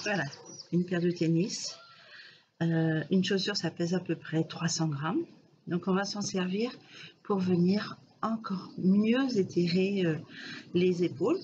Voilà, une paire de tennis. Une chaussure, ça pèse à peu près 300 grammes. Donc on va s'en servir pour venir encore mieux étirer les épaules.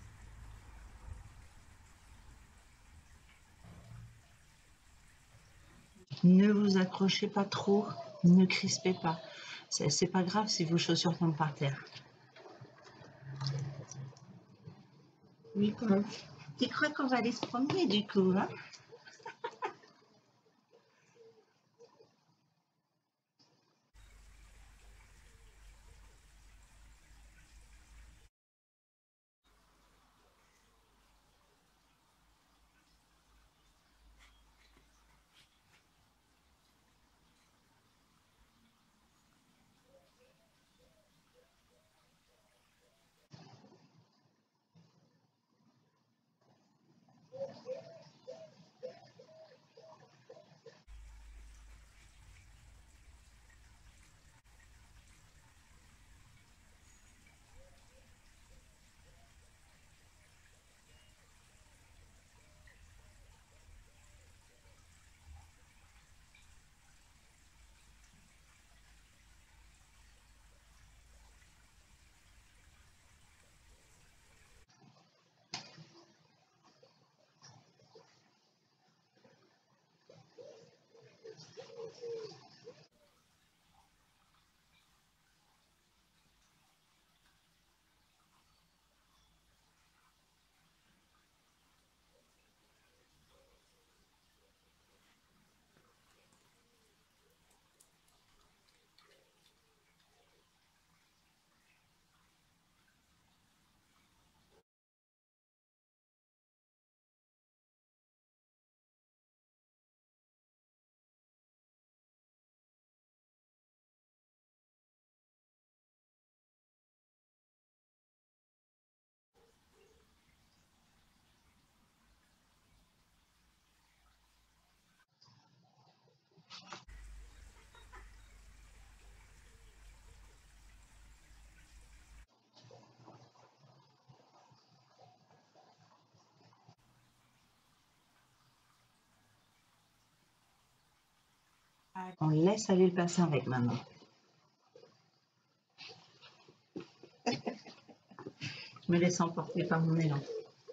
Ne vous accrochez pas trop, ne crispez pas. C'est pas grave si vos chaussures tombent par terre. Oui, Paul. Tu crois qu'on va aller se promener du coup, hein? On laisse aller le bassin avec maman. Je me laisse emporter par mon élan.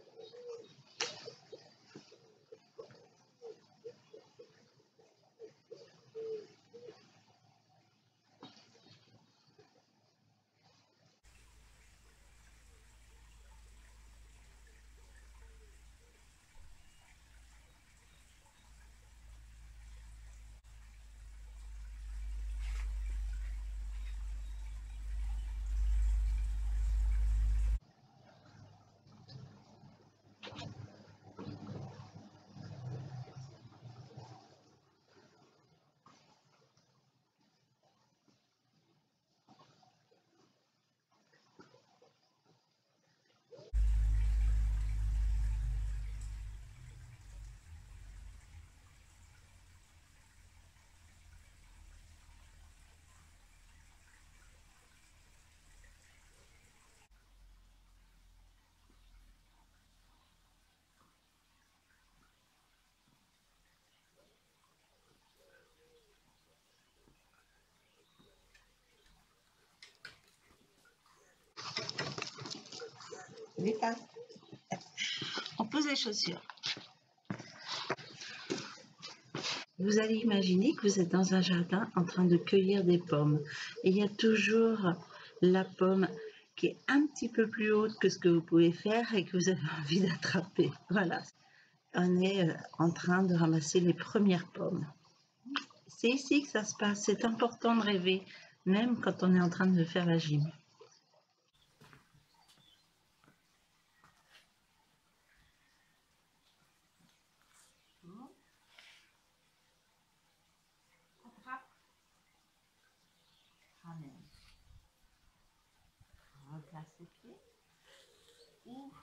On pose les chaussures. Vous allez imaginer que vous êtes dans un jardin en train de cueillir des pommes. Et il y a toujours la pomme qui est un petit peu plus haute que ce que vous pouvez faire et que vous avez envie d'attraper. Voilà. On est en train de ramasser les premières pommes. C'est ici que ça se passe. C'est important de rêver, même quand on est en train de faire la gym. Ramène. Replace les pieds. Ouvre.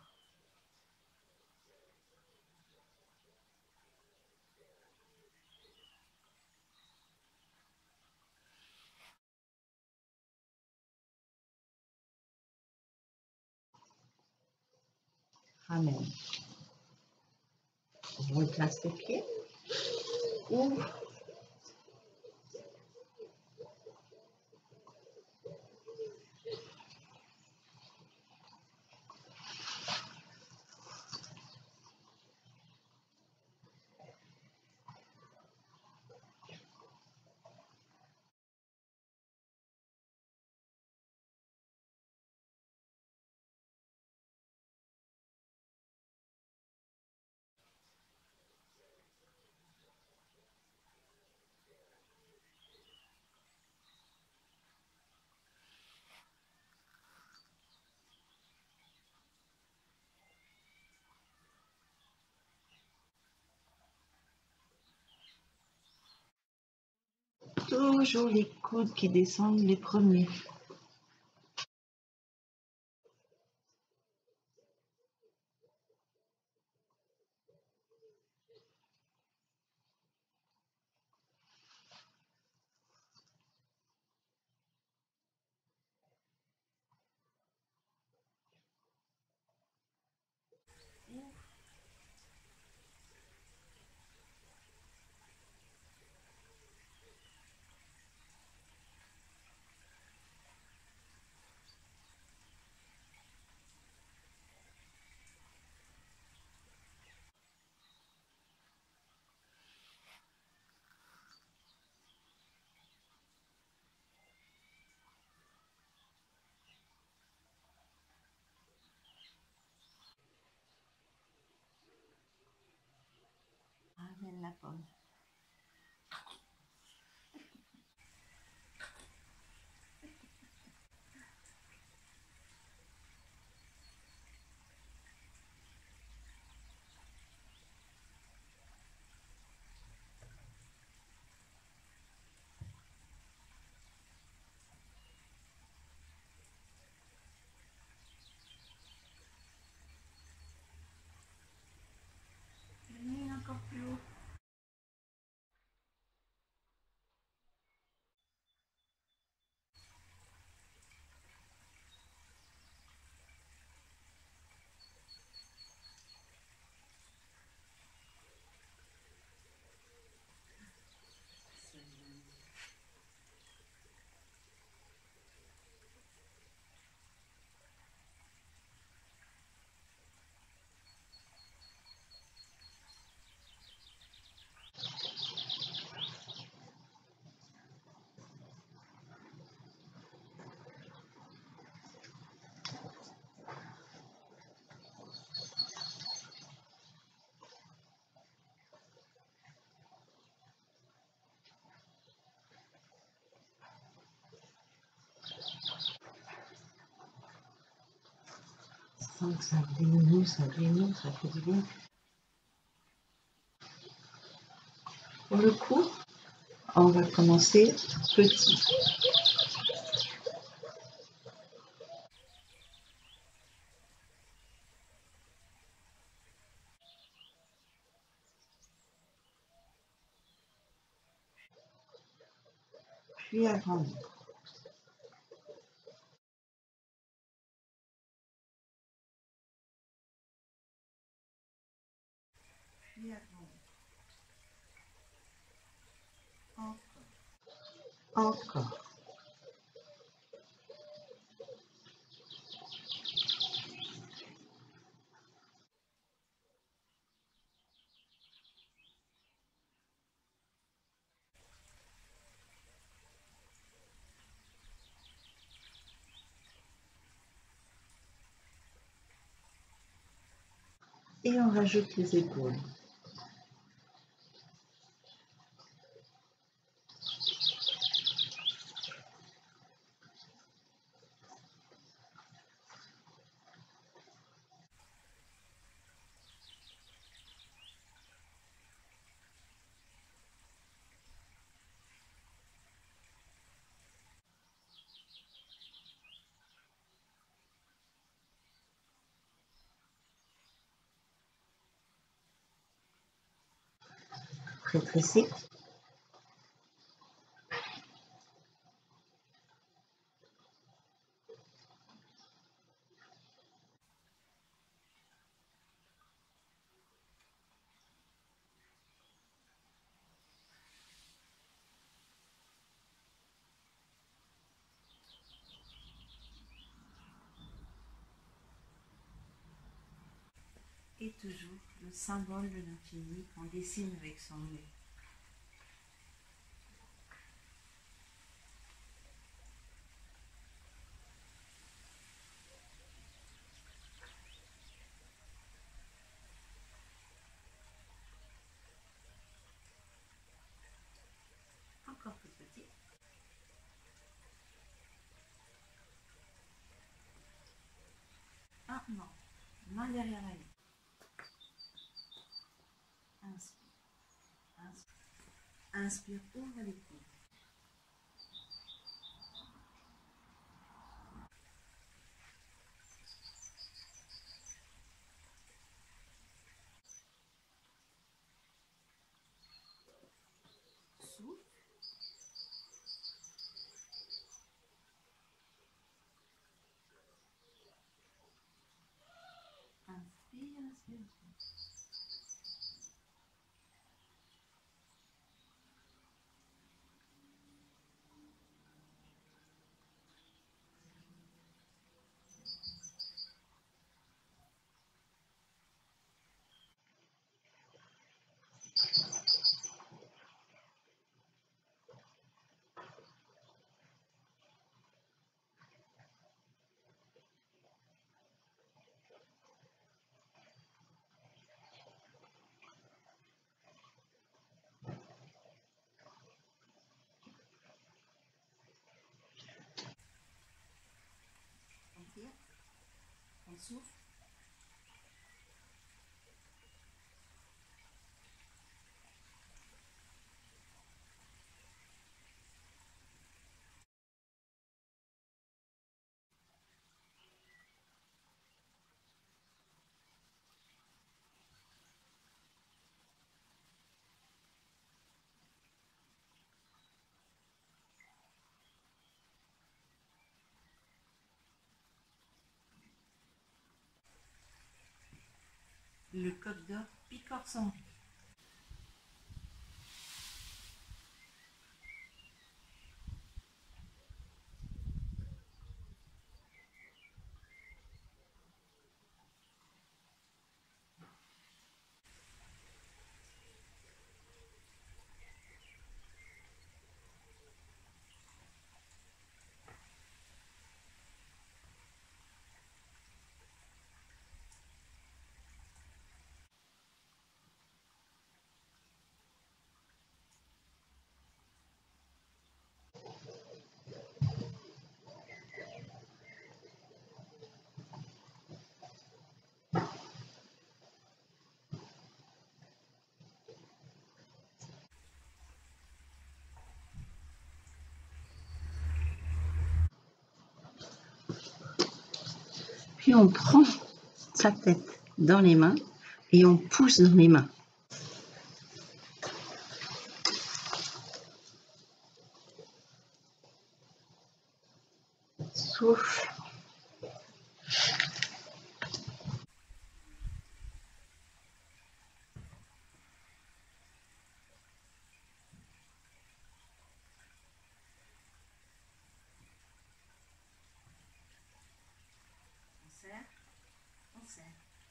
Ramène. On replace les pieds. Ouvre. Toujours les coudes qui descendent les premiers. Ramène la pomme. Venez encore plus haut. Sens que ça diminue, ça fait du bien. Pour le coup, on va commencer petit. Puis agrandir. Puis agrandir. Encore. Et on rajoute les épaules. Rétrécir. Et toujours le symbole de l'infini qu'on dessine avec son nez. Encore plus petit. Ah non, main derrière la nuque. Inspire, inspire, inspire, ouvre les coudes. Souffle. Inspire, inspire, inspire. Inspire. On souffle. Le coq d'or picore son riz. Puis on prend sa tête dans les mains et on pousse dans les mains. Souffle. On serre, on serre.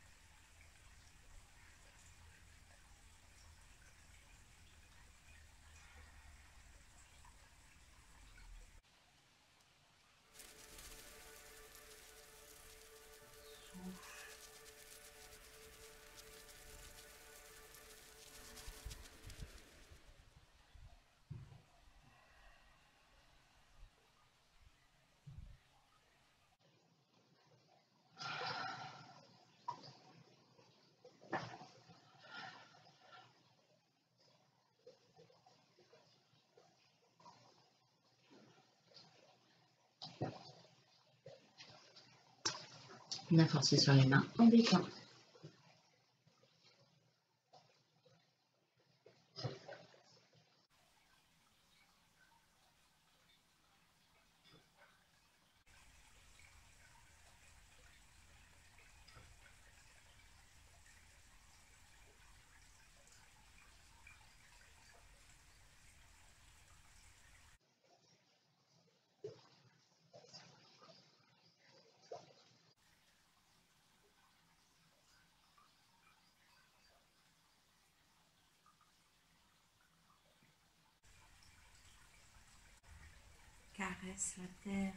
On a forcé sur les mains, on détend. caresse la terre.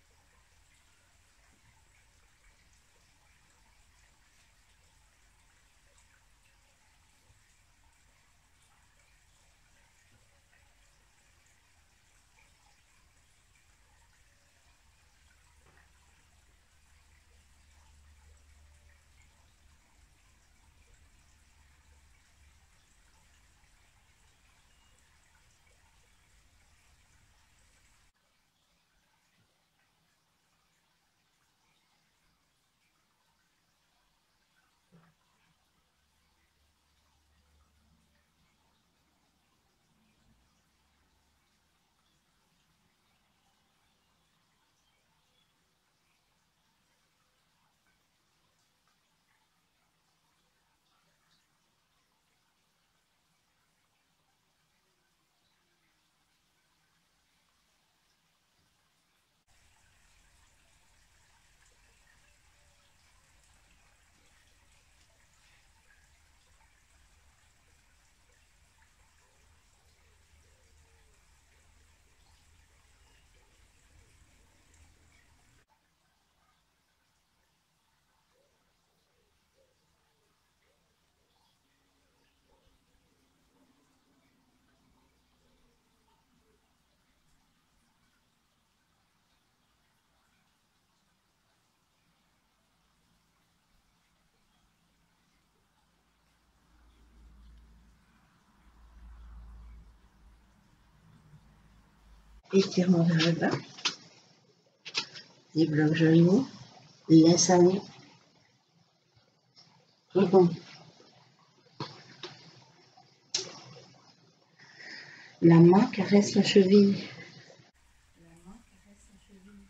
Étirement vers le bas, débloque genou, laisse aller, rebond. La main caresse la cheville. La main caresse la cheville.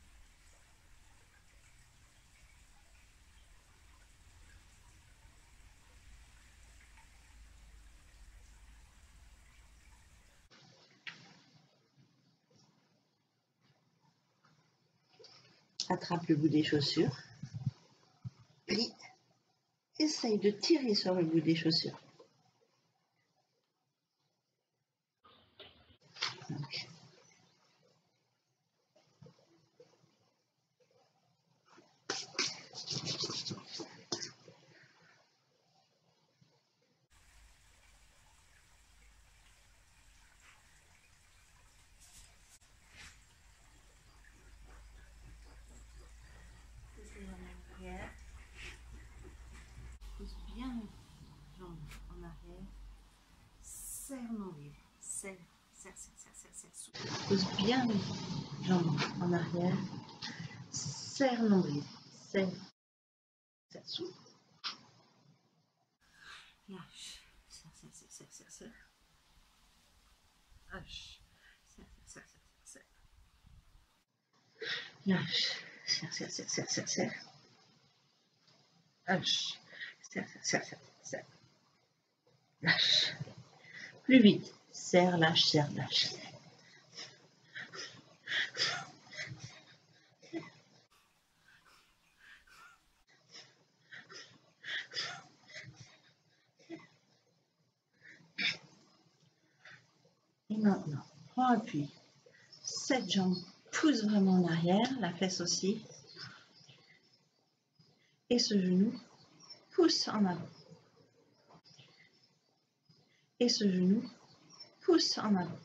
Attrape le bout des chaussures. Plie. Essaye de tirer sur le bout des chaussures. Donc, pousse bien les jambes en arrière. Serre nombril. Serre, serre, serre, serre, serre, serre. Pousse bien les jambes en arrière. Serre nombril. Serre, serre, souffle. Lâche. Serre, serre, serre, serre, serre, serre. Lâche. Serre, serre, serre, serre, serre. Lâche. Serre, serre, serre, serre, serre, serre. Lâche. Serre, serre, serre, serre. Lâche. Plus vite. Serre, lâche, serre, lâche. Et maintenant, prends appui. Cette jambe pousse vraiment en arrière, la fesse aussi. Et ce genou pousse en avant. Et ce genou pousse en avant.